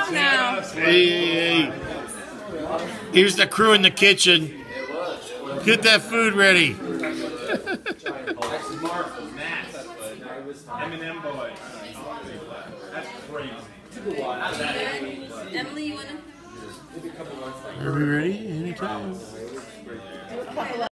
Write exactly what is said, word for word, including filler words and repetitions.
go now. Hey, hey, hey. Here's the crew in the kitchen. Get that food ready. Eminem boy. That's crazy. Emily, you wanna? Are we ready? Anytime.